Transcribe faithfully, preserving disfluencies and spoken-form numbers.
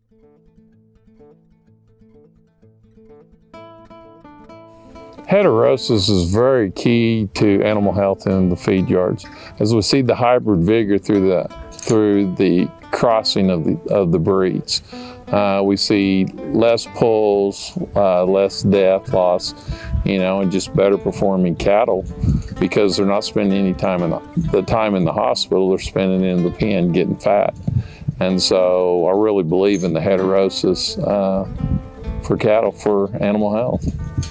Heterosis is very key to animal health in the feed yards. As we see the hybrid vigor through the through the crossing of the of the breeds, uh, we see less pulls, uh, less death loss, you know, and just better performing cattle because they're not spending any time in the, the time in the hospital. They're spending it in the pen getting fat, and so I really believe in the heterosis uh, for cattle for animal health.